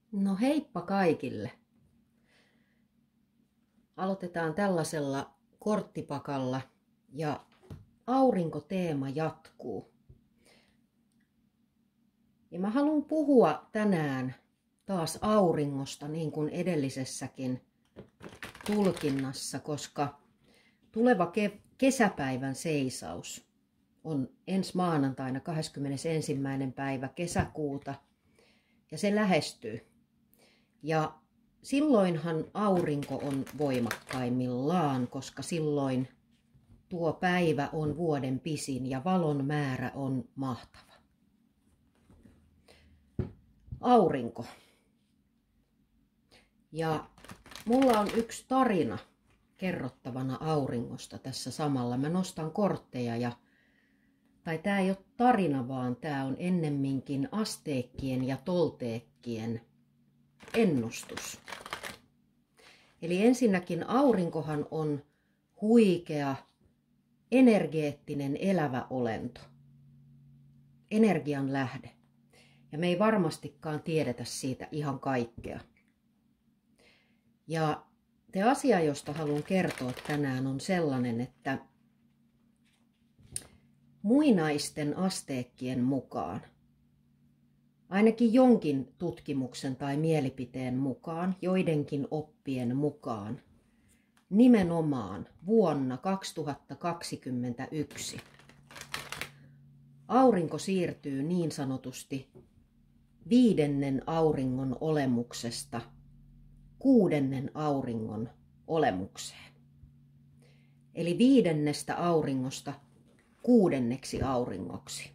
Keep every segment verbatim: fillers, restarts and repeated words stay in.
No heippa kaikille. Aloitetaan tällaisella korttipakalla ja aurinkoteema jatkuu. Ja mä haluan puhua tänään taas auringosta niin kuin edellisessäkin tulkinnassa, koska tuleva ke- kesäpäivän seisaus on ensi maanantaina kahdeskymmenesensimmäinen päivä kesäkuuta ja se lähestyy. Ja silloinhan aurinko on voimakkaimmillaan, koska silloin tuo päivä on vuoden pisin ja valon määrä on mahtava. Aurinko. Ja mulla on yksi tarina kerrottavana auringosta tässä samalla. Mä nostan kortteja ja tai tää ei ole tarina, vaan tää on ennemminkin asteekkien ja tolteekkien ennustus. Eli ensinnäkin aurinkohan on huikea, energeettinen, elävä olento. Energian lähde. Ja me ei varmastikaan tiedetä siitä ihan kaikkea. Ja se asia, josta haluan kertoa tänään, on sellainen, että muinaisten asteekkien mukaan, ainakin jonkin tutkimuksen tai mielipiteen mukaan, joidenkin oppien mukaan, nimenomaan vuonna kaksituhattakaksikymmentäyksi aurinko siirtyy niin sanotusti viidennen auringon olemuksesta kuudennen auringon olemukseen. Eli viidennestä auringosta kuudenneksi auringoksi.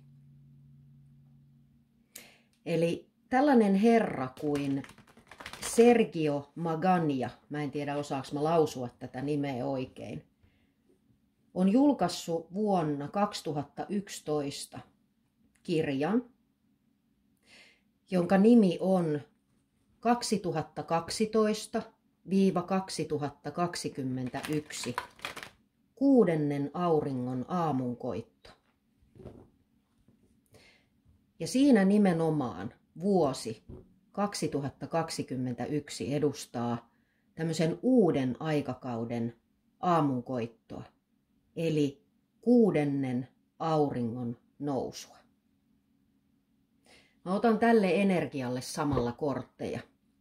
Eli tällainen herra kuin Sergio Magania, mä en tiedä osaaks mä lausua tätä nimeä oikein, on julkaissut vuonna kaksituhattayksitoista kirjan, jonka nimi on kaksituhattakaksitoista kaksituhattakaksikymmentäyksi kuudennen auringon aamunkoitto. Ja siinä nimenomaan vuosi kaksituhattakaksikymmentäyksi edustaa tämmöisen uuden aikakauden aamunkoittoa, eli kuudennen auringon nousua. Mä otan tälle energialle samalla kortteja.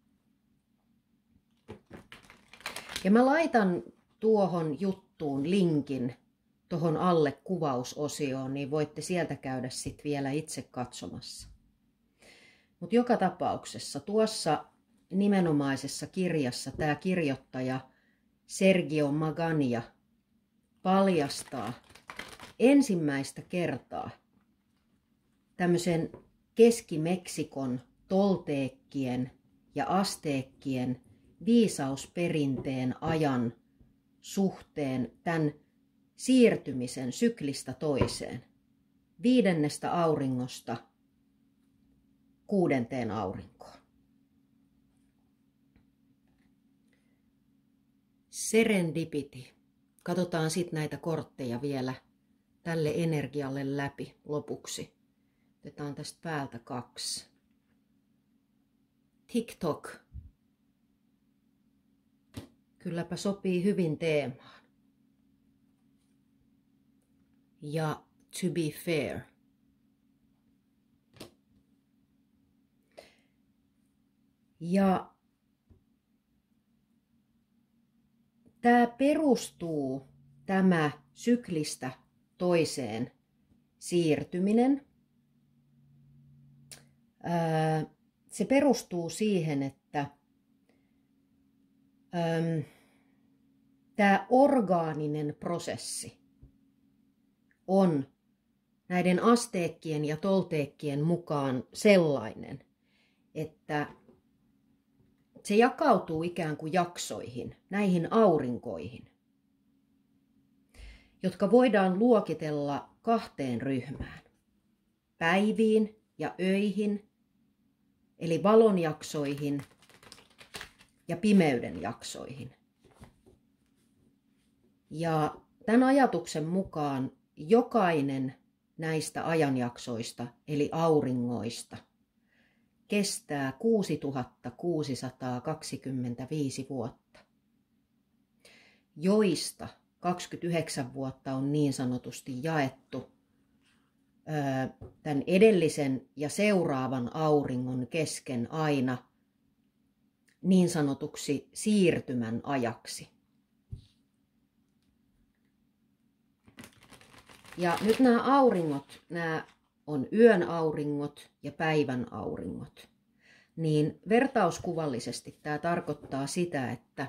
Ja mä laitan tuohon juttuun linkin tuohon alle kuvausosioon, niin voitte sieltä käydä sitten vielä itse katsomassa. Mutta joka tapauksessa tuossa nimenomaisessa kirjassa tämä kirjoittaja Sergio Magania paljastaa ensimmäistä kertaa tämmöisen Keski-Meksikon tolteekkien ja asteekkien viisausperinteen ajan suhteen tämän siirtymisen syklistä toiseen, viidennestä auringosta kuudenteen aurinkoon. Serendipity. Katsotaan sitten näitä kortteja vielä tälle energialle läpi lopuksi. Otetaan tästä päältä kaksi. TikTok. Kylläpä sopii hyvin teemaan. Ja to be fair. Ja tämä perustuu, tämä syklistä toiseen siirtyminen. Ää, se perustuu siihen, että äm, tämä orgaaninen prosessi on näiden asteekkien ja tolteekkien mukaan sellainen, että se jakautuu ikään kuin jaksoihin, näihin aurinkoihin, jotka voidaan luokitella kahteen ryhmään. Päiviin ja öihin, eli valonjaksoihin ja pimeyden jaksoihin. Ja tämän ajatuksen mukaan jokainen näistä ajanjaksoista, eli auringoista, kestää kuusituhatta kuusisataakaksikymmentäviisi vuotta, joista kaksikymmentäyhdeksän vuotta on niin sanotusti jaettu tämän edellisen ja seuraavan auringon kesken aina niin sanotuksi siirtymän ajaksi. Ja nyt nämä auringot, nämä on yön auringot ja päivän auringot. Niin vertauskuvallisesti tämä tarkoittaa sitä, että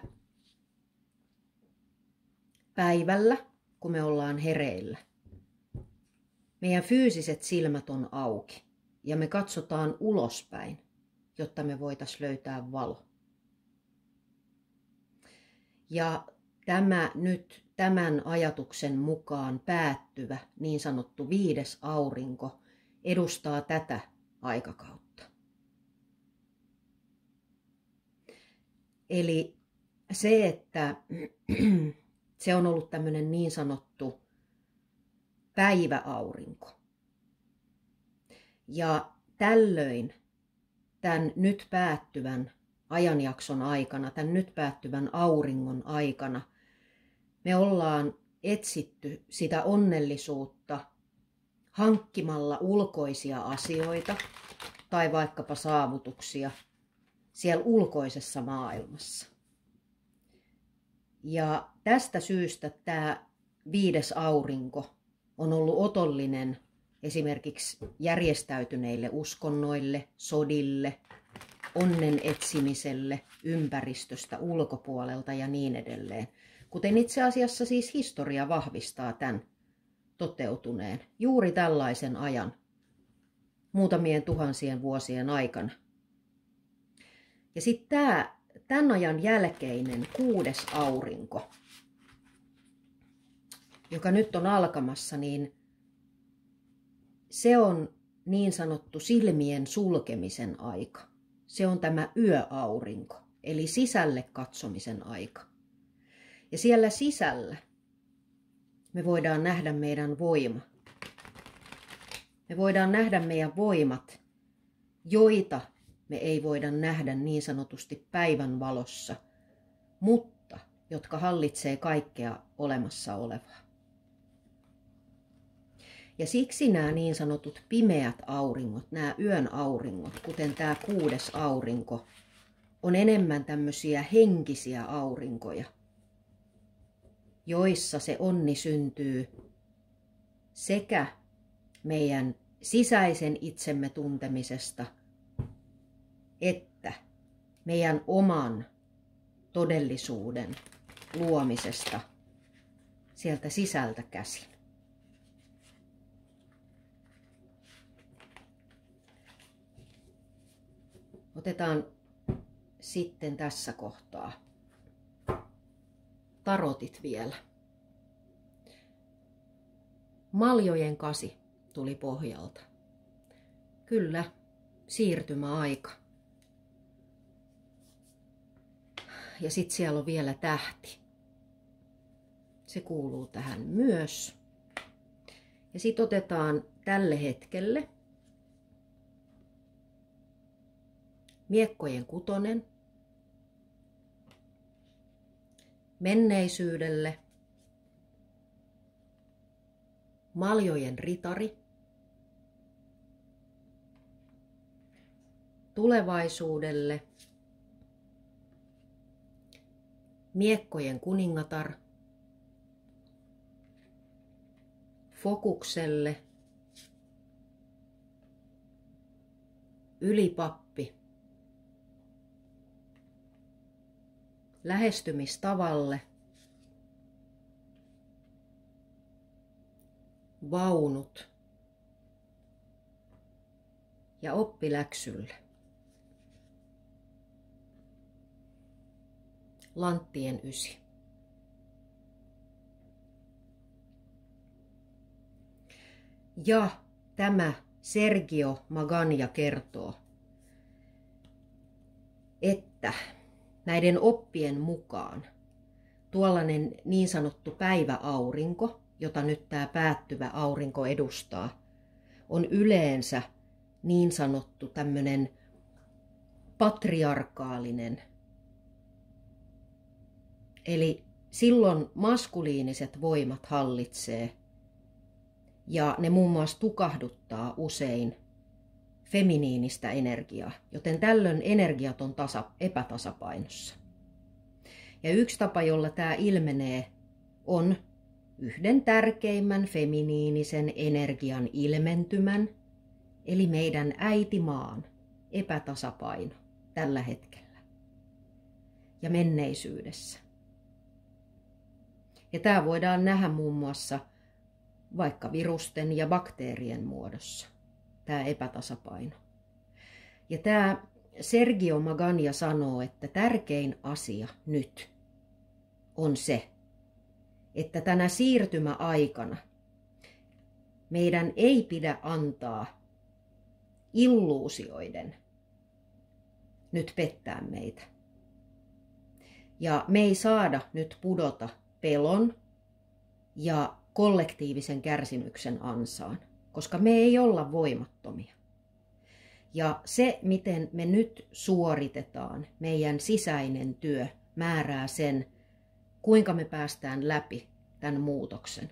päivällä, kun me ollaan hereillä, meidän fyysiset silmät on auki ja me katsotaan ulospäin, jotta me voitaisiin löytää valo. Ja tämä nyt tämän ajatuksen mukaan päättyvä niin sanottu viides aurinko edustaa tätä aikakautta. Eli se, että se on ollut tämmöinen niin sanottu päiväaurinko. Ja tällöin tämän nyt päättyvän ajanjakson aikana, tämän nyt päättyvän auringon aikana, me ollaan etsitty sitä onnellisuutta hankkimalla ulkoisia asioita tai vaikkapa saavutuksia siellä ulkoisessa maailmassa. Ja tästä syystä tämä viides aurinko on ollut otollinen esimerkiksi järjestäytyneille uskonnoille, sodille, onnen etsimiselle, ympäristöstä, ulkopuolelta ja niin edelleen. Kuten itse asiassa siis historia vahvistaa tämän toteutuneen juuri tällaisen ajan, muutamien tuhansien vuosien aikana. Ja sitten tämä tämän ajan jälkeinen kuudes aurinko, joka nyt on alkamassa, niin se on niin sanottu silmien sulkemisen aika. Se on tämä yöaurinko, eli sisälle katsomisen aika. Ja siellä sisällä me voidaan nähdä meidän voima. Me voidaan nähdä meidän voimat, joita me ei voida nähdä niin sanotusti päivän valossa, mutta jotka hallitsee kaikkea olemassa olevaa. Ja siksi nämä niin sanotut pimeät auringot, nämä yön auringot, kuten tämä kuudes aurinko, on enemmän tämmöisiä henkisiä aurinkoja, joissa se onni syntyy sekä meidän sisäisen itsemme tuntemisesta, että meidän oman todellisuuden luomisesta sieltä sisältä käsin. Otetaan sitten tässä kohtaa tarotit vielä. Maljojen kasi tuli pohjalta. Kyllä, siirtymäaika. Ja sitten siellä on vielä tähti. Se kuuluu tähän myös. Ja sitten otetaan tälle hetkelle miekkojen kutonen, menneisyydelle maljojen ritari, tulevaisuudelle miekkojen kuningatar, fokukselle ylipappi, lähestymistavalle vaunut ja oppiläksylle lanttien ysi. Ja tämä Sergio Magana kertoo, että näiden oppien mukaan tuollainen niin sanottu päiväaurinko, jota nyt tämä päättyvä aurinko edustaa, on yleensä niin sanottu tämmöinen patriarkaalinen. Eli silloin maskuliiniset voimat hallitsee ja ne muun muassa tukahduttaa usein feminiinistä energiaa, joten tällöin energiat on tasa, epätasapainossa. Ja yksi tapa, jolla tämä ilmenee, on yhden tärkeimmän feminiinisen energian ilmentymän, eli meidän äitimaan epätasapaino tällä hetkellä ja menneisyydessä. Ja tämä voidaan nähdä muun muassa vaikka virusten ja bakteerien muodossa, tämä epätasapaino. Ja tämä Sergio Magana sanoo, että tärkein asia nyt on se, että tänä siirtymäaikana meidän ei pidä antaa illuusioiden nyt pettää meitä. Ja me ei saada nyt pudota pelon ja kollektiivisen kärsimyksen ansaan, koska me ei olla voimattomia. Ja se, miten me nyt suoritetaan meidän sisäinen työ, määrää sen, kuinka me päästään läpi tämän muutoksen.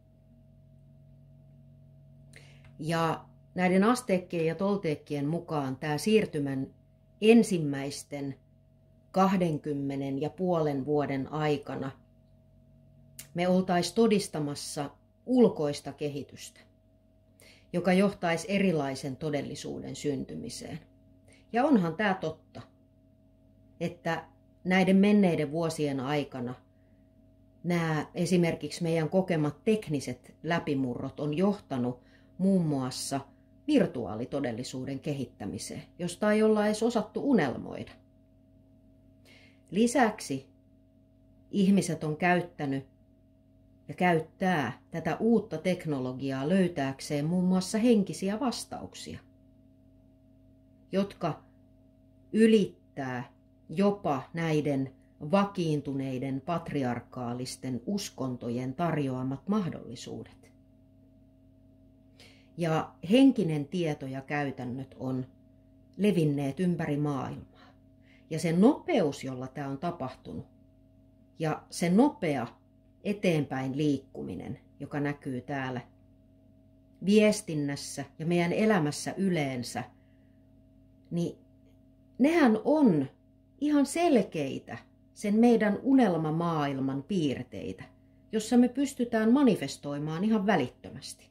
Ja näiden asteekkien ja tolteekkien mukaan tämä siirtymän ensimmäisten kahdenkymmenen ja puolen vuoden aikana me oltaisiin todistamassa ulkoista kehitystä, joka johtaisi erilaisen todellisuuden syntymiseen. Ja onhan tämä totta, että näiden menneiden vuosien aikana nämä esimerkiksi meidän kokemat tekniset läpimurrot on johtanut muun muassa virtuaalitodellisuuden kehittämiseen, josta ei olla edes osattu unelmoida. Lisäksi ihmiset on käyttänyt ja käyttää tätä uutta teknologiaa löytääkseen muun muassa henkisiä vastauksia, jotka ylittää jopa näiden vakiintuneiden patriarkaalisten uskontojen tarjoamat mahdollisuudet. Ja henkinen tieto ja käytännöt on levinneet ympäri maailmaa. Ja se nopeus, jolla tämä on tapahtunut, ja se nopea eteenpäin liikkuminen, joka näkyy täällä viestinnässä ja meidän elämässä yleensä, niin nehän on ihan selkeitä sen meidän unelmamaailman piirteitä, jossa me pystytään manifestoimaan ihan välittömästi.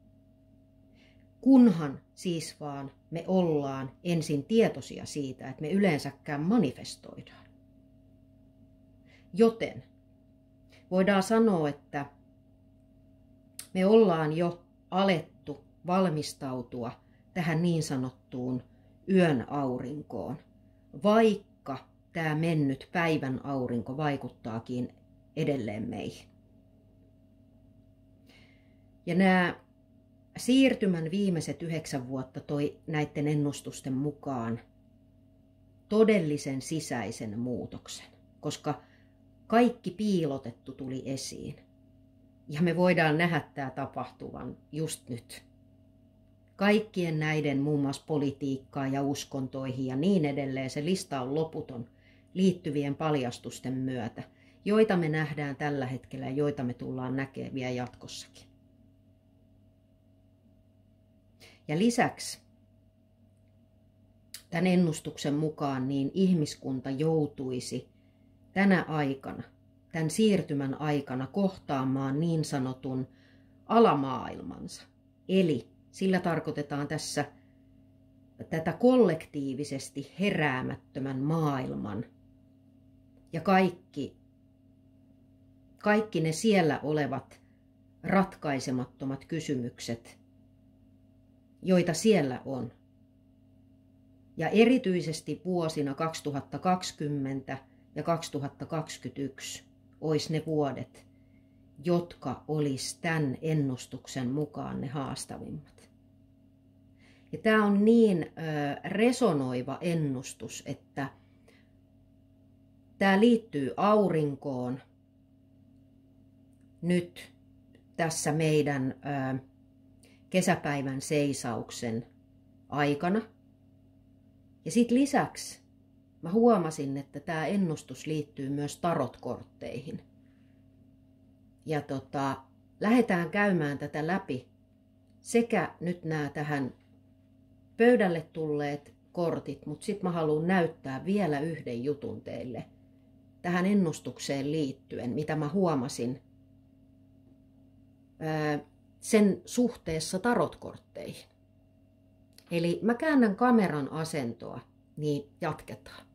Kunhan siis vaan me ollaan ensin tietoisia siitä, että me yleensäkään manifestoidaan. Joten voidaan sanoa, että me ollaan jo alettu valmistautua tähän niin sanottuun yön aurinkoon, vaikka tämä mennyt päivän aurinko vaikuttaakin edelleen meihin. Ja nämä siirtymän viimeiset yhdeksän vuotta toi näiden ennustusten mukaan todellisen sisäisen muutoksen, koska kaikki piilotettu tuli esiin. Ja me voidaan nähdä tämä tapahtuvan just nyt. Kaikkien näiden muun muassa politiikkaan ja uskontoihin ja niin edelleen, se lista on loputon liittyvien paljastusten myötä, joita me nähdään tällä hetkellä ja joita me tullaan näkemään jatkossakin. Ja lisäksi tämän ennustuksen mukaan niin ihmiskunta joutuisi tänä aikana, tämän siirtymän aikana kohtaamaan niin sanotun alamaailmansa. Eli sillä tarkoitetaan tässä tätä kollektiivisesti heräämättömän maailman ja kaikki, kaikki ne siellä olevat ratkaisemattomat kysymykset, joita siellä on. Ja erityisesti vuosina kaksituhattakaksikymmentä ja kaksituhattakaksikymmentäyksi olisi ne vuodet, jotka olisi tämän ennustuksen mukaan ne haastavimmat. Ja tämä on niin äh, resonoiva ennustus, että tämä liittyy aurinkoon nyt tässä meidän äh, kesäpäivän seisauksen aikana. Ja sitten lisäksi mä huomasin, että tämä ennustus liittyy myös tarotkortteihin. Ja tota, lähdetään käymään tätä läpi. Sekä nyt nämä tähän pöydälle tulleet kortit, mutta sitten mä haluan näyttää vielä yhden jutun teille tähän ennustukseen liittyen, mitä mä huomasin ää, sen suhteessa tarotkortteihin. Eli mä käännän kameran asentoa, niin jatketaan.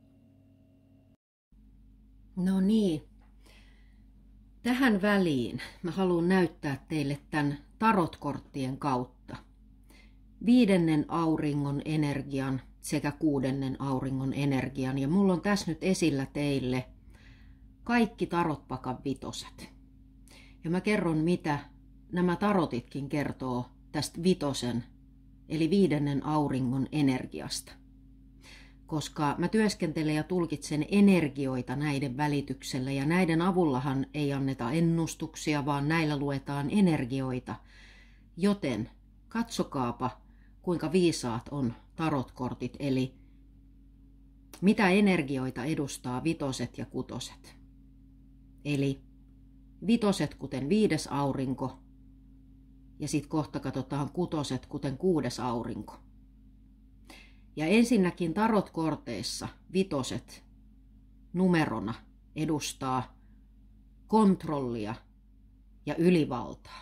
No niin, tähän väliin mä haluan näyttää teille tämän tarotkorttien kautta viidennen auringon energian sekä kuudennen auringon energian. Ja mulla on tässä nyt esillä teille kaikki tarotpakan vitoset. Ja mä kerron, mitä nämä tarotitkin kertoo tästä vitosen, eli viidennen auringon energiasta. Koska mä työskentelen ja tulkitsen energioita näiden välityksellä, ja näiden avullahan ei anneta ennustuksia, vaan näillä luetaan energioita. Joten katsokaapa, kuinka viisaat on tarotkortit, eli mitä energioita edustaa vitoset ja kutoset. Eli vitoset kuten viides aurinko, ja sitten kohta katsotaan kutoset kuten kuudes aurinko. Ja ensinnäkin tarotkorteissa vitoset numerona edustaa kontrollia ja ylivaltaa.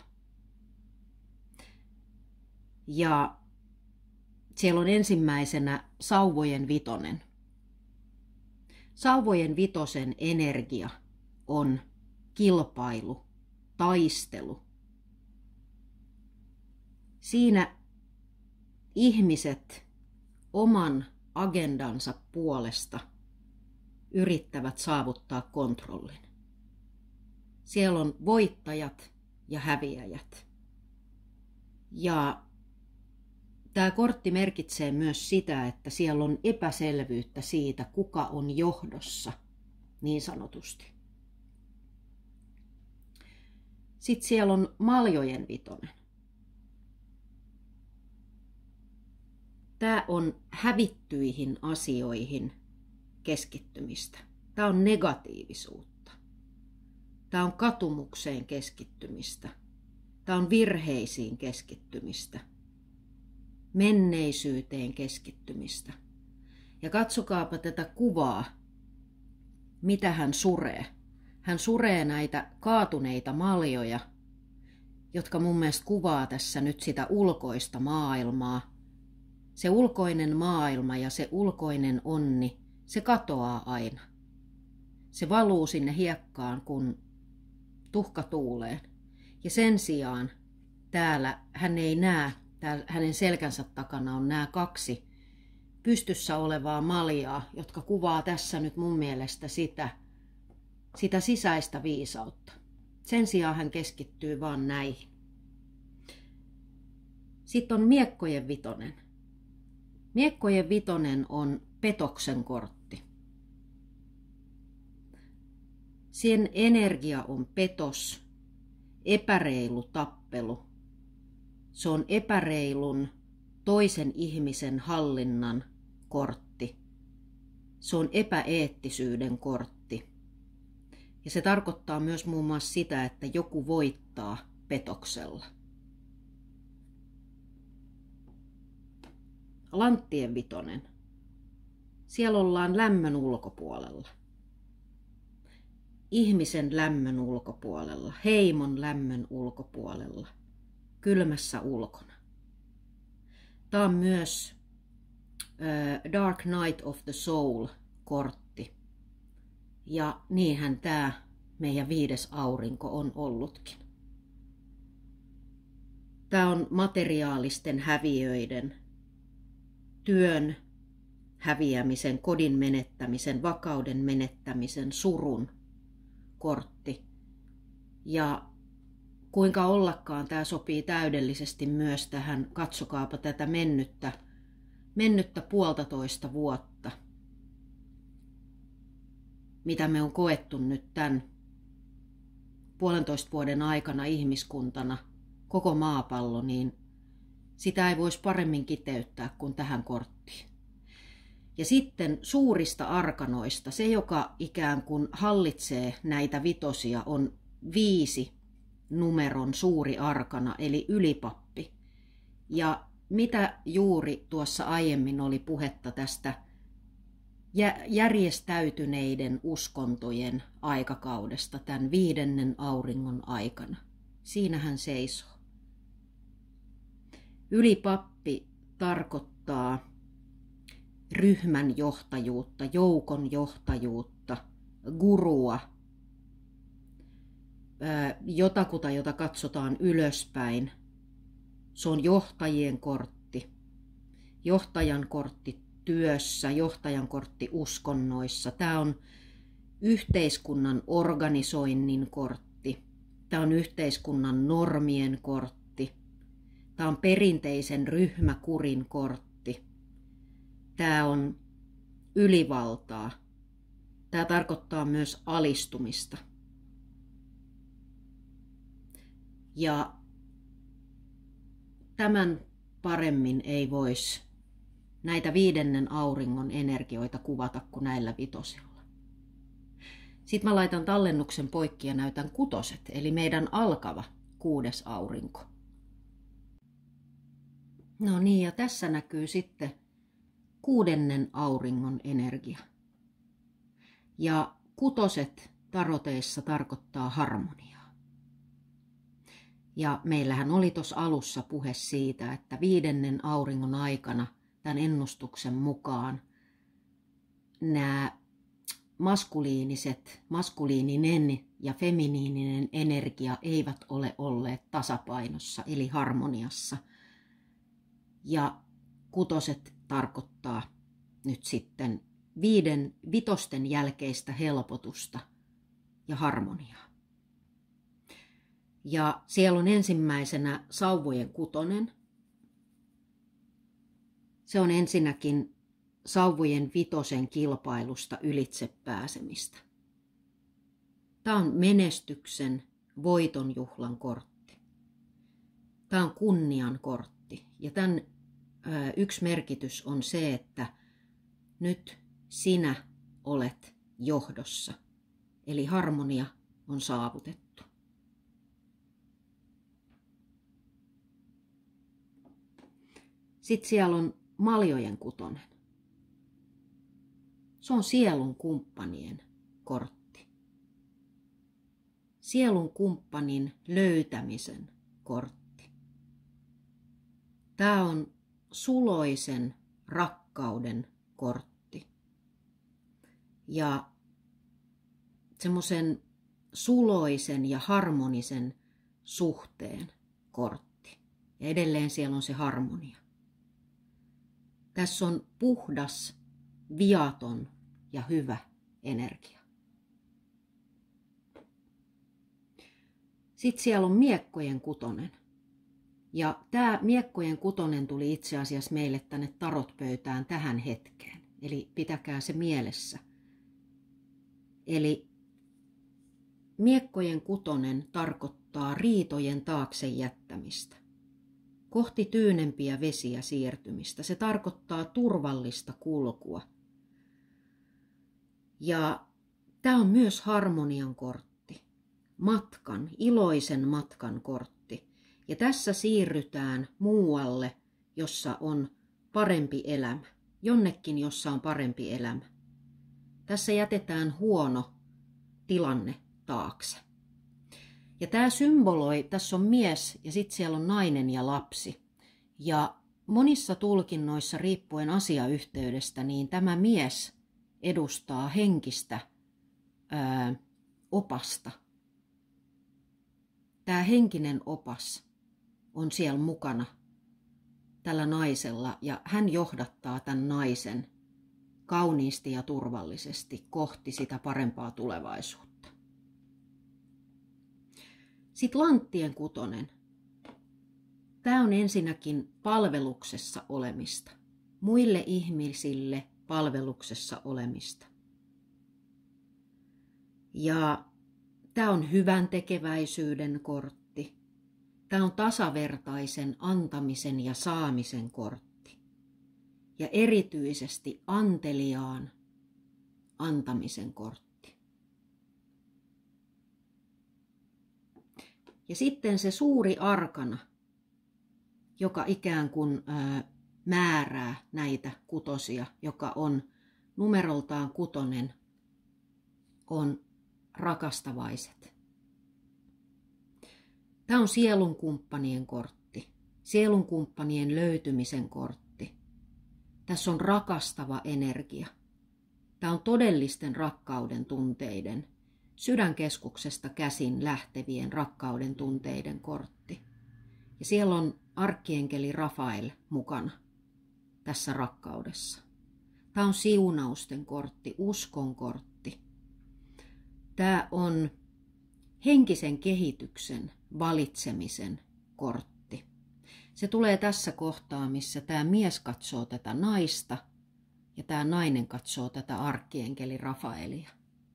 Ja siellä on ensimmäisenä sauvojen vitonen. Sauvojen vitosen energia on kilpailu, taistelu. Siinä ihmiset oman agendansa puolesta yrittävät saavuttaa kontrollin. Siellä on voittajat ja häviäjät. Ja tämä kortti merkitsee myös sitä, että siellä on epäselvyyttä siitä, kuka on johdossa, niin sanotusti. Sitten siellä on maljojen vitonen. Tämä on hävittyihin asioihin keskittymistä. Tämä on negatiivisuutta. Tämä on katumukseen keskittymistä. Tämä on virheisiin keskittymistä. Menneisyyteen keskittymistä. Ja katsokaapa tätä kuvaa, mitä hän suree. Hän suree näitä kaatuneita maljoja, jotka mun mielestä kuvaa tässä nyt sitä ulkoista maailmaa. Se ulkoinen maailma ja se ulkoinen onni, se katoaa aina. Se valuu sinne hiekkaan, kun tuhka tuuleen. Ja sen sijaan täällä hän ei näe, täällä hänen selkänsä takana on nämä kaksi pystyssä olevaa maljaa, jotka kuvaa tässä nyt mun mielestä sitä, sitä sisäistä viisautta. Sen sijaan hän keskittyy vaan näihin. Sitten on miekkojen vitonen. Miekkojen vitonen on petoksen kortti. Sen energia on petos, epäreilu tappelu. Se on epäreilun toisen ihmisen hallinnan kortti. Se on epäeettisyyden kortti. Ja se tarkoittaa myös muun muassa sitä, että joku voittaa petoksella. Lanttien vitonen. Siellä ollaan lämmön ulkopuolella. Ihmisen lämmön ulkopuolella, heimon lämmön ulkopuolella, kylmässä ulkona. Tämä on myös äh, Dark Night of the Soul-kortti. Ja niinhän tämä meidän viides aurinko on ollutkin. Tämä on materiaalisten häviöiden, työn häviämisen, kodin menettämisen, vakauden menettämisen, surun kortti. Ja kuinka ollakaan tämä sopii täydellisesti myös tähän, katsokaapa tätä mennyttä, mennyttä puolitoista vuotta, mitä me on koettu nyt tämän puolentoista vuoden aikana ihmiskuntana, koko maapallo, niin sitä ei voisi paremmin kiteyttää kuin tähän korttiin. Ja sitten suurista arkanoista, se joka ikään kuin hallitsee näitä vitosia, on viisi numeron suuri arkana, eli ylipappi. Ja mitä juuri tuossa aiemmin oli puhetta tästä järjestäytyneiden uskontojen aikakaudesta, tämän viidennen auringon aikana. Siinä hän seisoo. Ylipappi tarkoittaa ryhmän johtajuutta, joukon johtajuutta, gurua, jotakuta, jota katsotaan ylöspäin. Se on johtajien kortti, johtajan kortti työssä, johtajan kortti uskonnoissa. Tämä on yhteiskunnan organisoinnin kortti. Tämä on yhteiskunnan normien kortti. Tämä on perinteisen ryhmäkurin kortti. Tämä on ylivaltaa. Tämä tarkoittaa myös alistumista. Ja tämän paremmin ei voisi näitä viidennen auringon energioita kuvata kuin näillä vitosilla. Sitten mä laitan tallennuksen poikki ja näytän kutoset, eli meidän alkava kuudes aurinko. No niin, ja tässä näkyy sitten kuudennen auringon energia. Ja kutoset taroteissa tarkoittaa harmoniaa. Ja meillähän oli tuossa alussa puhe siitä, että viidennen auringon aikana tämän ennustuksen mukaan nämä maskuliiniset, maskuliininen ja feminiininen energia eivät ole olleet tasapainossa, eli harmoniassa. Ja kutoset tarkoittaa nyt sitten viiden vitosten jälkeistä helpotusta ja harmoniaa. Ja siellä on ensimmäisenä sauvojen kutonen. Se on ensinnäkin sauvojen vitosen kilpailusta ylitse pääsemistä. Tämä on menestyksen, voitonjuhlan kortti. Tämä on kunnian kortti. Ja tämän ö, yksi merkitys on se, että nyt sinä olet johdossa. Eli harmonia on saavutettu. Sitten siellä on maljojen kutonen. Se on sielun kumppanien kortti. Sielun kumppanin löytämisen kortti. Tämä on suloisen rakkauden kortti. Ja semmoisen suloisen ja harmonisen suhteen kortti. Ja edelleen siellä on se harmonia. Tässä on puhdas, viaton ja hyvä energia. Sitten siellä on miekkojen kutonen. Ja tämä miekkojen kutonen tuli itse asiassa meille tänne tarotpöytään tähän hetkeen. Eli pitäkää se mielessä. Eli miekkojen kutonen tarkoittaa riitojen taakse jättämistä. Kohti tyynempiä vesiä siirtymistä. Se tarkoittaa turvallista kulkua. Ja tämä on myös harmonian kortti. Matkan, iloisen matkan kortti. Ja tässä siirrytään muualle, jossa on parempi elämä. Jonnekin, jossa on parempi elämä. Tässä jätetään huono tilanne taakse. Ja tämä symboloi, tässä on mies ja sitten siellä on nainen ja lapsi. Ja monissa tulkinnoissa riippuen asiayhteydestä, niin tämä mies edustaa henkistä ää, opasta. Tämä henkinen opas on siellä mukana tällä naisella ja hän johdattaa tämän naisen kauniisti ja turvallisesti kohti sitä parempaa tulevaisuutta. Sitten lanttien kutonen. Tämä on ensinnäkin palveluksessa olemista. Muille ihmisille palveluksessa olemista. Ja tämä on hyvän tekeväisyyden kortti. Tämä on tasavertaisen antamisen ja saamisen kortti. ja erityisesti anteliaan antamisen kortti. Ja sitten se suuri arkana, joka ikään kuin ää, määrää näitä kutosia, joka on numeroltaan kutonen, on rakastavaiset. Tämä on sielunkumppanien kortti, sielunkumppanien löytymisen kortti. Tässä on rakastava energia. Tämä on todellisten rakkauden tunteiden, sydänkeskuksesta käsin lähtevien rakkauden tunteiden kortti. Ja siellä on arkkienkeli Rafael mukana tässä rakkaudessa. Tämä on siunausten kortti, uskon kortti. Tämä on henkisen kehityksen valitsemisen kortti. Se tulee tässä kohtaa, missä tämä mies katsoo tätä naista ja tämä nainen katsoo tätä arkkienkeli Rafaelia.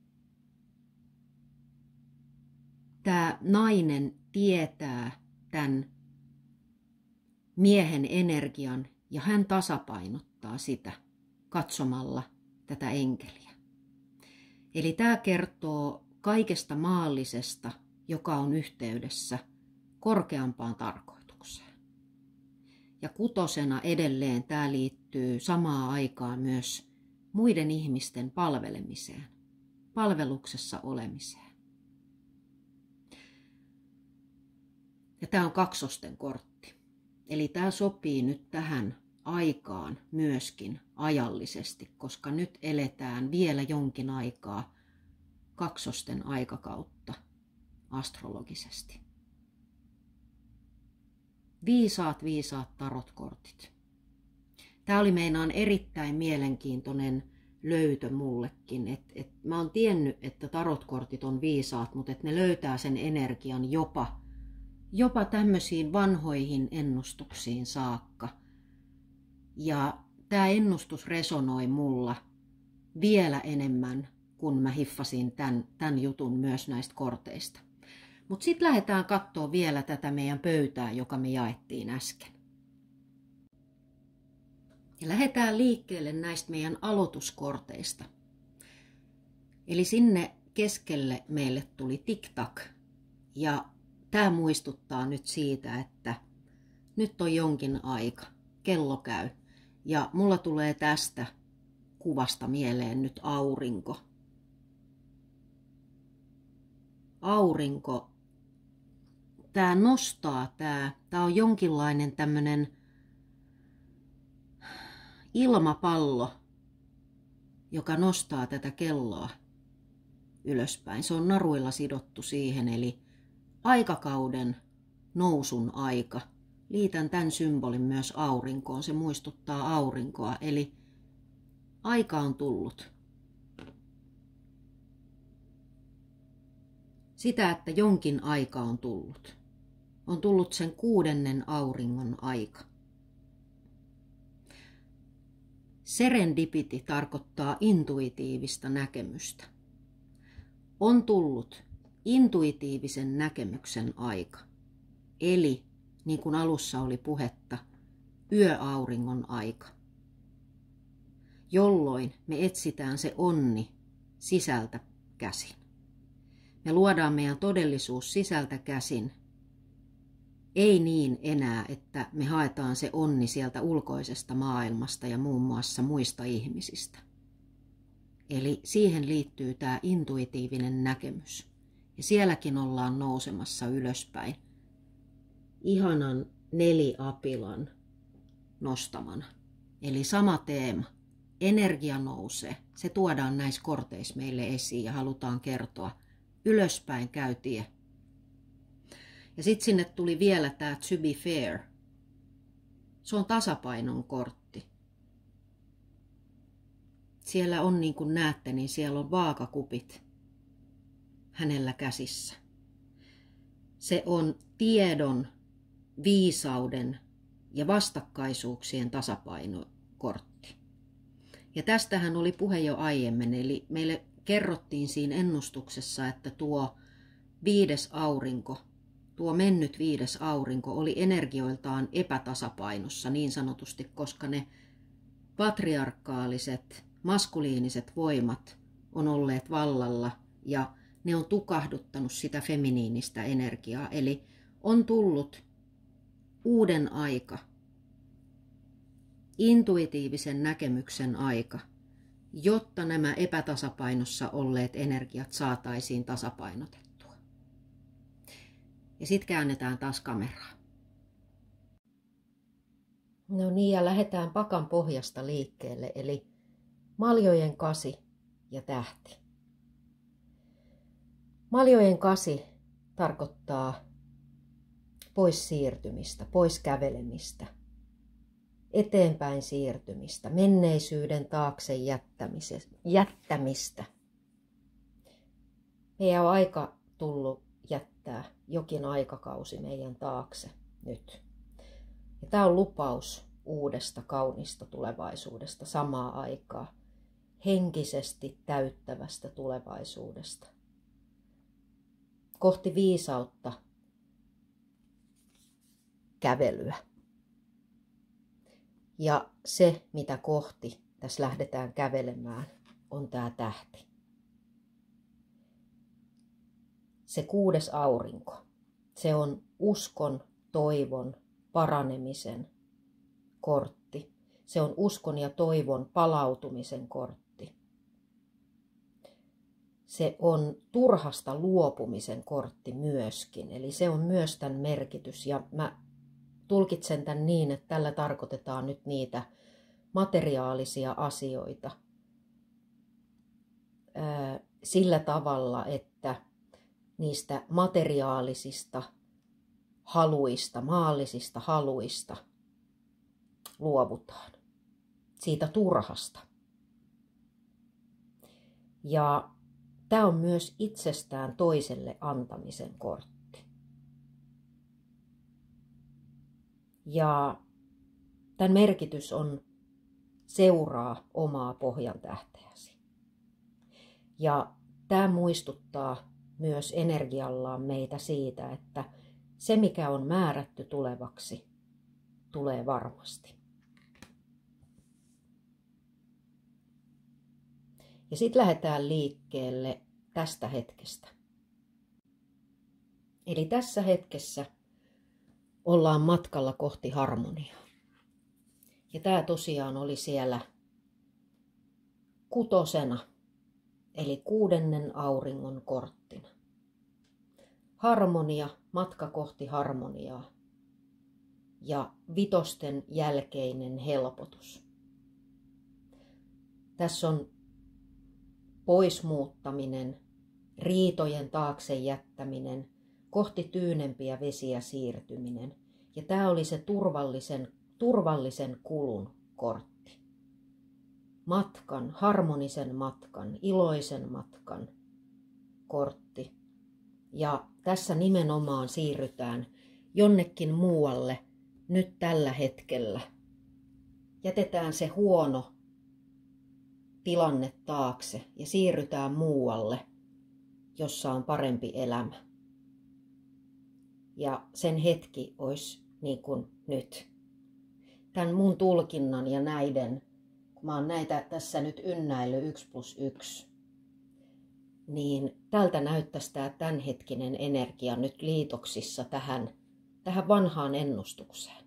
Tämä nainen tietää tämän miehen energian ja hän tasapainottaa sitä katsomalla tätä enkeliä. Eli tämä kertoo kaikesta maallisesta, joka on yhteydessä korkeampaan tarkoitukseen. Ja kutosena edelleen tämä liittyy samaan aikaan myös muiden ihmisten palvelemiseen, palveluksessa olemiseen. Ja tämä on kaksosten kortti. Eli tämä sopii nyt tähän aikaan myöskin ajallisesti, koska nyt eletään vielä jonkin aikaa kaksosten aikakautta astrologisesti. Viisaat, viisaat tarotkortit. Tämä oli meinaan erittäin mielenkiintoinen löytö mullekin. Et, et mä oon tiennyt, että tarotkortit on viisaat, mutta et ne löytää sen energian jopa, jopa tämmöisiin vanhoihin ennustuksiin saakka. Ja tämä ennustus resonoi mulla vielä enemmän, kun mä hiffasin tämän, tämän jutun myös näistä korteista. Mutta sitten lähdetään katsoa vielä tätä meidän pöytää, joka me jaettiin äsken. Ja lähdetään liikkeelle näistä meidän aloituskorteista. Eli sinne keskelle meille tuli tik-tak. Ja tämä muistuttaa nyt siitä, että nyt on jonkin aika. Kello käy. Ja mulla tulee tästä kuvasta mieleen nyt aurinko. Aurinko. Tää nostaa, tää, tää on jonkinlainen tämmönen ilmapallo, joka nostaa tätä kelloa ylöspäin. Se on naruilla sidottu siihen, eli aikakauden nousun aika. Liitän tämän symbolin myös aurinkoon. Se muistuttaa aurinkoa, eli aika on tullut. Sitä, että jonkin aika on tullut. On tullut sen kuudennen auringon aika. Serendipity tarkoittaa intuitiivista näkemystä. On tullut intuitiivisen näkemyksen aika. Eli, niin kuin alussa oli puhetta, yöauringon aika. Jolloin me etsitään se onni sisältä käsin. Me luodaan meidän todellisuus sisältä käsin. Ei niin enää, että me haetaan se onni sieltä ulkoisesta maailmasta ja muun muassa muista ihmisistä. Eli siihen liittyy tämä intuitiivinen näkemys. Ja sielläkin ollaan nousemassa ylöspäin. Ihanan neliapilan nostamana. Eli sama teema. Energia nousee. Se tuodaan näissä korteissa meille esiin ja halutaan kertoa. Ylöspäin käy tie. Ja sitten sinne tuli vielä tämä to be fair. Se on tasapainon kortti. Siellä on, niin kuin näette, niin siellä on vaakakupit hänellä käsissä. Se on tiedon, viisauden ja vastakkaisuuksien tasapainokortti. Ja tästähän oli puhe jo aiemmin, eli meille kerrottiin siinä ennustuksessa, että tuo viides aurinko, tuo mennyt viides aurinko oli energioiltaan epätasapainossa niin sanotusti, koska ne patriarkaaliset, maskuliiniset voimat on olleet vallalla ja ne on tukahduttanut sitä feminiinistä energiaa. Eli on tullut uuden aika, intuitiivisen näkemyksen aika, jotta nämä epätasapainossa olleet energiat saataisiin tasapainotettua. Ja sitten käännetään taas kameraa. No niin, ja lähdetään pakan pohjasta liikkeelle, eli maljojen kasi ja tähti. Maljojen kasi tarkoittaa pois siirtymistä, pois kävelemistä, eteenpäin siirtymistä, menneisyyden taakse jättämistä. Meidän on aika tullut jättää jokin aikakausi meidän taakse nyt. Ja tämä on lupaus uudesta kaunista tulevaisuudesta samaa aikaa, henkisesti täyttävästä tulevaisuudesta. Kohti viisautta kävelyä. Ja se, mitä kohti tässä lähdetään kävelemään, on tämä tähti. Se kuudes aurinko, se on uskon, toivon, paranemisen kortti. Se on uskon ja toivon palautumisen kortti. Se on turhasta luopumisen kortti myöskin. Eli se on myös tämän merkitys. Ja mä tulkitsen tämän niin, että tällä tarkoitetaan nyt niitä materiaalisia asioita ää, sillä tavalla, että niistä materiaalisista haluista, maallisista haluista luovutaan. Siitä turhasta. Ja tämä on myös itsestään toiselle antamisen kortti. Ja tämän merkitys on seuraa omaa pohjan tähteäsi. Ja tämä muistuttaa myös energiallaan meitä siitä, että se mikä on määrätty tulevaksi, tulee varmasti. Ja sitten lähdetään liikkeelle tästä hetkestä. Eli tässä hetkessä ollaan matkalla kohti harmoniaa. Ja tämä tosiaan oli siellä kutosena, eli kuudennen auringon korttina. Harmonia, matka kohti harmoniaa ja vitosten jälkeinen helpotus. Tässä on poismuuttaminen, riitojen taakse jättäminen, kohti tyynempiä vesiä siirtyminen. Ja tämä oli se turvallisen, turvallisen kulun kortti. Matkan, harmonisen matkan, iloisen matkan kortti. Ja tässä nimenomaan siirrytään jonnekin muualle nyt tällä hetkellä. Jätetään se huono tilanne taakse ja siirrytään muualle, jossa on parempi elämä. Ja sen hetki olisi niin kuin nyt. Tämän mun tulkinnan ja näiden, kun mä oon näitä tässä nyt ynnäily yksi plus yksi, niin tältä näyttäisi tämä tämänhetkinen energia nyt liitoksissa tähän, tähän vanhaan ennustukseen.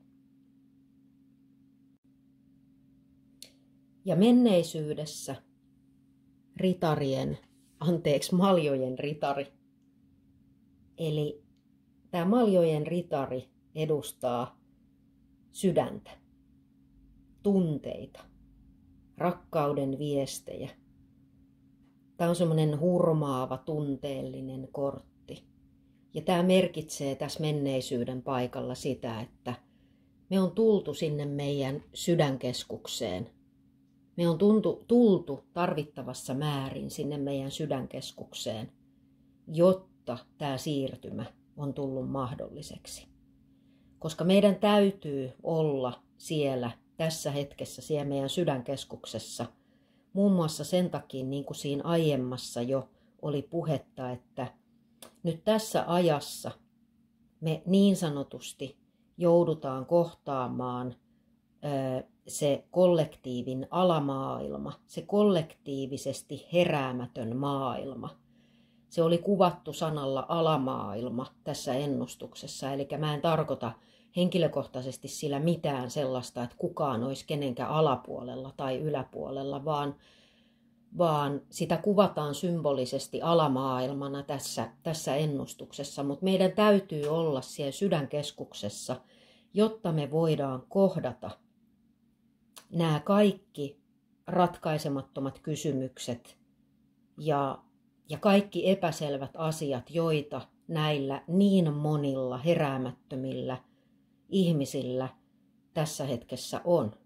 Ja menneisyydessä ritarien, anteeksi maljojen ritari, eli tämä maljojen ritari edustaa sydäntä, tunteita, rakkauden viestejä. Tämä on semmoinen hurmaava, tunteellinen kortti. Ja tämä merkitsee tässä menneisyyden paikalla sitä, että me on tultu sinne meidän sydänkeskukseen. Me on tuntu, tultu tarvittavassa määrin sinne meidän sydänkeskukseen, jotta tämä siirtymä on tullut mahdolliseksi. Koska meidän täytyy olla siellä tässä hetkessä, siellä meidän sydänkeskuksessa, muun muassa sen takia, niin kuin siinä aiemmassa jo oli puhetta, että nyt tässä ajassa me niin sanotusti joudutaan kohtaamaan se kollektiivin alamaailma, se kollektiivisesti heräämätön maailma. Se oli kuvattu sanalla alamaailma tässä ennustuksessa, eli mä en tarkoita henkilökohtaisesti sillä mitään sellaista, että kukaan olisi kenenkään alapuolella tai yläpuolella, vaan, vaan sitä kuvataan symbolisesti alamaailmana tässä, tässä ennustuksessa, mutta meidän täytyy olla siellä sydänkeskuksessa, jotta me voidaan kohdata nämä kaikki ratkaisemattomat kysymykset ja, ja kaikki epäselvät asiat, joita näillä niin monilla heräämättömillä ihmisillä tässä hetkessä on.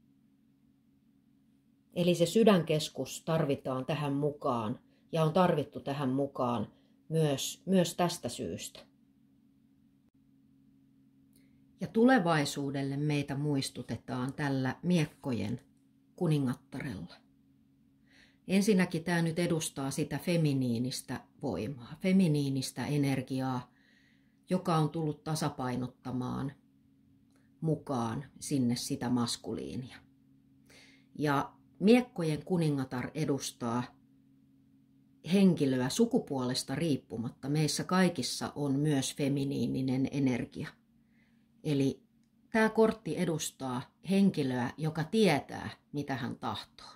Eli se sydänkeskus tarvitaan tähän mukaan ja on tarvittu tähän mukaan myös, myös tästä syystä. Ja tulevaisuudelle meitä muistutetaan tällä miekkojen kuningattarella. Ensinnäkin tämä nyt edustaa sitä feminiinistä voimaa, feminiinistä energiaa, joka on tullut tasapainottamaan mukaan sinne sitä maskuliinia. Ja miekkojen kuningatar edustaa henkilöä sukupuolesta riippumatta. Meissä kaikissa on myös feminiininen energia. Eli tämä kortti edustaa henkilöä, joka tietää, mitä hän tahtoo.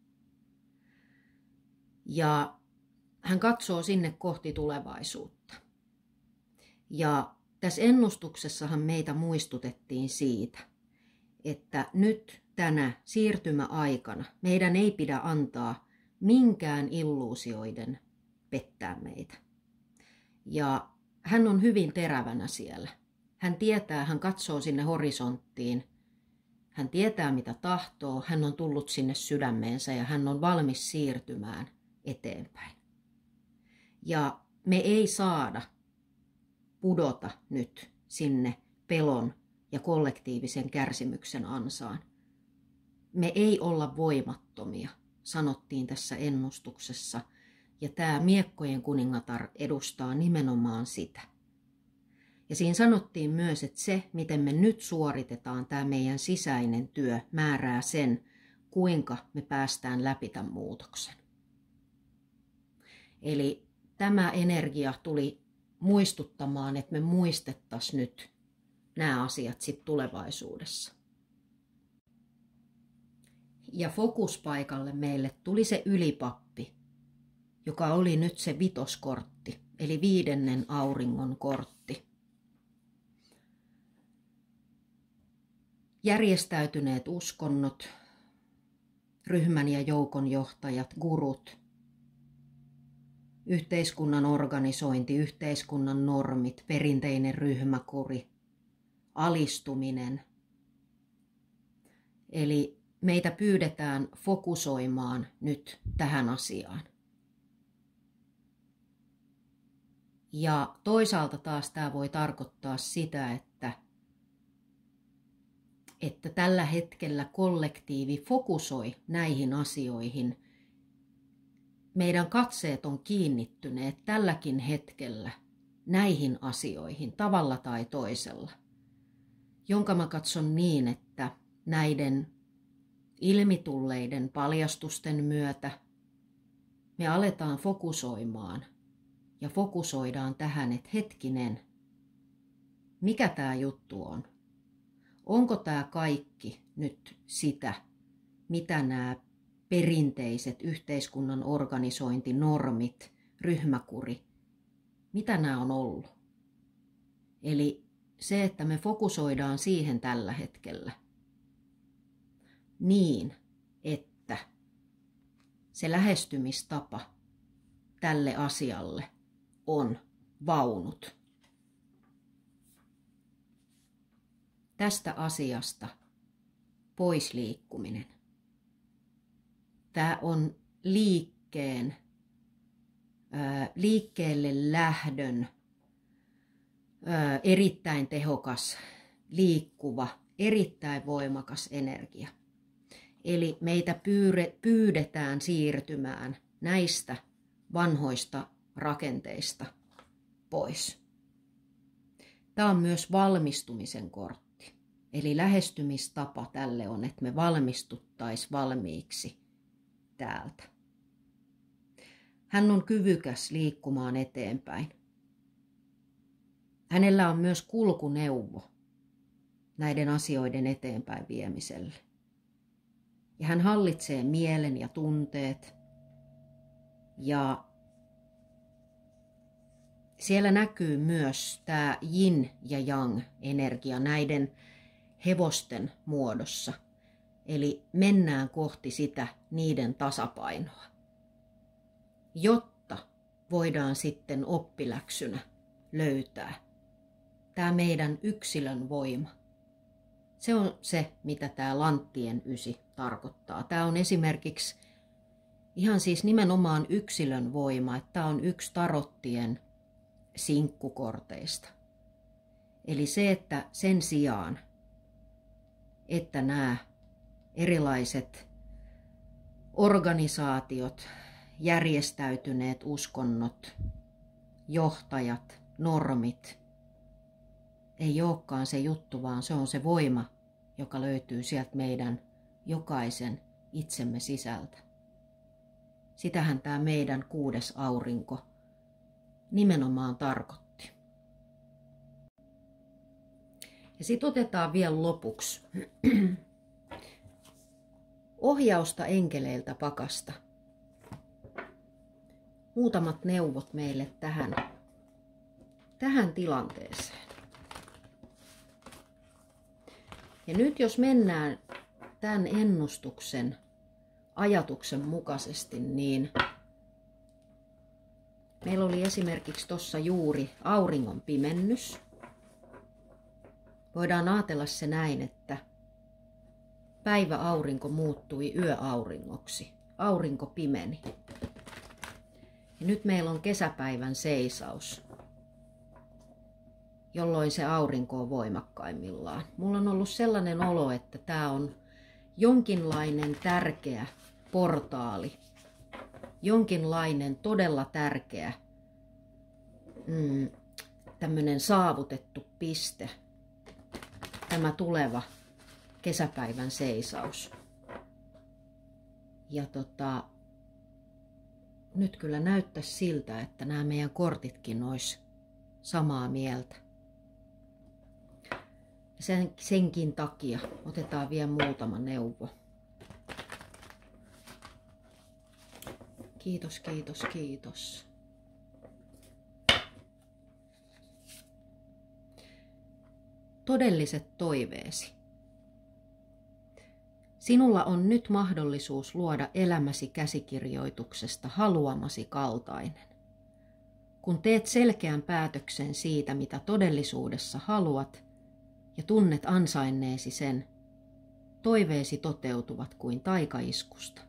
Ja hän katsoo sinne kohti tulevaisuutta. Ja tässä ennustuksessahan meitä muistutettiin siitä, että nyt tänä siirtymäaikana meidän ei pidä antaa minkään illuusioiden pettää meitä. Ja hän on hyvin terävänä siellä. Hän tietää, hän katsoo sinne horisonttiin. Hän tietää, mitä tahtoo. Hän on tullut sinne sydämeensä ja hän on valmis siirtymään eteenpäin. Ja me ei saada pudota nyt sinne pelon ja kollektiivisen kärsimyksen ansaan. Me ei olla voimattomia, sanottiin tässä ennustuksessa. Ja tämä miekkojen kuningatar edustaa nimenomaan sitä. Ja siinä sanottiin myös, että se, miten me nyt suoritetaan tämä meidän sisäinen työ, määrää sen, kuinka me päästään läpi tämän muutoksen. Eli tämä energia tuli muistuttamaan, että me muistettaisiin nyt nämä asiat sitten tulevaisuudessa. Ja fokuspaikalle meille tuli se ylipappi, joka oli nyt se vitoskortti, eli viidennen auringon kortti. Järjestäytyneet uskonnot, ryhmän ja joukon johtajat, gurut, yhteiskunnan organisointi, yhteiskunnan normit, perinteinen ryhmäkuri, alistuminen. Eli meitä pyydetään fokusoimaan nyt tähän asiaan. Ja toisaalta taas tämä voi tarkoittaa sitä, että, että tällä hetkellä kollektiivi fokusoi näihin asioihin. Meidän katseet on kiinnittyneet tälläkin hetkellä näihin asioihin tavalla tai toisella, jonka mä katson niin, että näiden ilmitulleiden paljastusten myötä me aletaan fokusoimaan ja fokusoidaan tähän, että hetkinen, mikä tämä juttu on? Onko tämä kaikki nyt sitä, mitä nämä perinteiset yhteiskunnan organisointi, normit, ryhmäkuri, mitä nämä on ollut? Eli se, että me fokusoidaan siihen tällä hetkellä niin, että se lähestymistapa tälle asialle on vaunut. Tästä asiasta pois liikkuminen. Tämä on liikkeen, liikkeelle lähdön erittäin tehokas, liikkuva, erittäin voimakas energia. Eli meitä pyydetään siirtymään näistä vanhoista rakenteista pois. Tämä on myös valmistumisen kortti. Eli lähestymistapa tälle on, että me valmistuttaisiin valmiiksi täältä. Hän on kyvykäs liikkumaan eteenpäin. Hänellä on myös kulkuneuvo näiden asioiden eteenpäin viemiselle. Ja hän hallitsee mielen ja tunteet. Ja siellä näkyy myös tämä yin ja yang energia näiden hevosten muodossa. Eli mennään kohti sitä niiden tasapainoa, jotta voidaan sitten oppiläksynä löytää tämä meidän yksilön voima. Se on se, mitä tämä Lanttien ysi tarkoittaa. Tämä on esimerkiksi ihan siis nimenomaan yksilön voima, että tämä on yksi tarottien sinkkukorteista. Eli se, että sen sijaan, että nämä erilaiset organisaatiot, järjestäytyneet uskonnot, johtajat, normit, ei olekaan se juttu, vaan se on se voima, joka löytyy sieltä meidän jokaisen itsemme sisältä. Sitähän tämä meidän kuudes aurinko nimenomaan tarkoitti. Ja sitten otetaan vielä lopuksi ohjausta enkeleiltä pakasta. Muutamat neuvot meille tähän, tähän tilanteeseen. Ja nyt jos mennään tämän ennustuksen ajatuksen mukaisesti, niin meillä oli esimerkiksi tuossa juuri auringon pimennys. Voidaan ajatella se näin, että päiväaurinko muuttui yöauringoksi. Aurinko pimeni. Ja nyt meillä on kesäpäivän seisaus, jolloin se aurinko on voimakkaimmillaan. Mulla on ollut sellainen olo, että tämä on jonkinlainen tärkeä portaali, jonkinlainen todella tärkeä mm, tämmöinen saavutettu piste, tämä tuleva kesäpäivän seisaus. Ja tota, nyt kyllä näyttäisi siltä, että nämä meidän kortitkin olisi samaa mieltä. Sen, senkin takia otetaan vielä muutama neuvo. Kiitos, kiitos, kiitos. Todelliset toiveesi. Sinulla on nyt mahdollisuus luoda elämäsi käsikirjoituksesta haluamasi kaltainen. Kun teet selkeän päätöksen siitä, mitä todellisuudessa haluat, ja tunnet ansainneesi sen, toiveesi toteutuvat kuin taikaiskusta.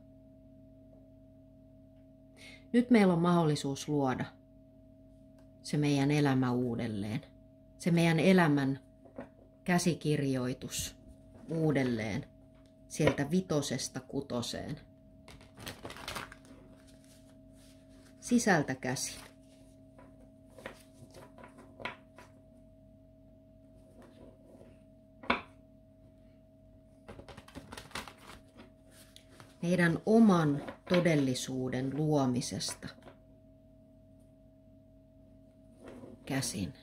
Nyt meillä on mahdollisuus luoda se meidän elämä uudelleen, se meidän elämän käsikirjoitus uudelleen sieltä vitosesta kutoseen, sisältä käsin. Meidän oman todellisuuden luomisesta käsin.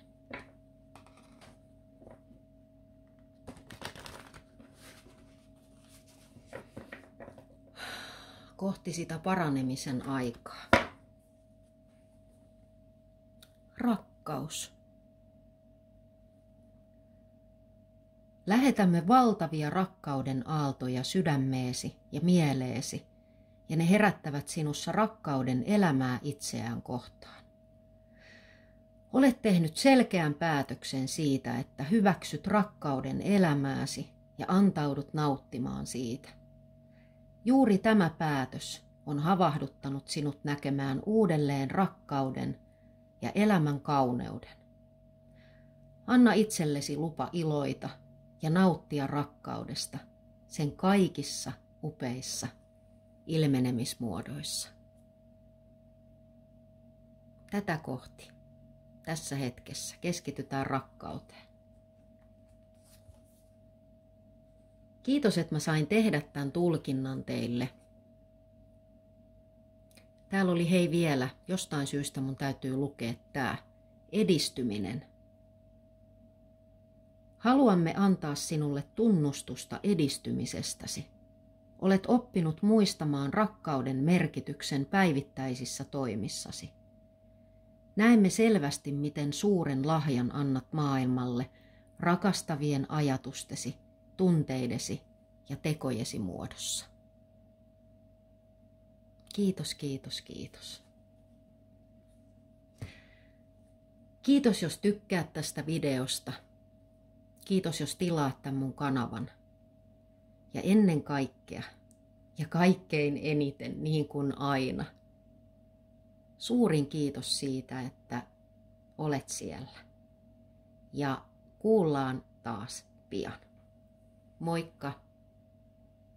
Kohti sitä paranemisen aikaa. Rakkaus. Lähetämme valtavia rakkauden aaltoja sydämeesi ja mieleesi, ja ne herättävät sinussa rakkauden elämää itseään kohtaan. Olet tehnyt selkeän päätöksen siitä, että hyväksyt rakkauden elämääsi ja antaudut nauttimaan siitä. Juuri tämä päätös on havahduttanut sinut näkemään uudelleen rakkauden ja elämän kauneuden. Anna itsellesi lupa iloita ja nauttia rakkaudesta sen kaikissa upeissa ilmenemismuodoissa. Tätä kohti, tässä hetkessä, keskitytään rakkauteen. Kiitos, että mä sain tehdä tämän tulkinnan teille. Täällä oli hei vielä, jostain syystä mun täytyy lukea tää. Edistyminen. Haluamme antaa sinulle tunnustusta edistymisestäsi. Olet oppinut muistamaan rakkauden merkityksen päivittäisissä toimissasi. Näemme selvästi, miten suuren lahjan annat maailmalle rakastavien ajatustesi, tunteidesi ja tekojesi muodossa. Kiitos, kiitos, kiitos. Kiitos, jos tykkäät tästä videosta. Kiitos, jos tilaat tämän mun kanavan. Ja ennen kaikkea, ja kaikkein eniten, niin kuin aina, suurin kiitos siitä, että olet siellä. Ja kuullaan taas pian. Moikka!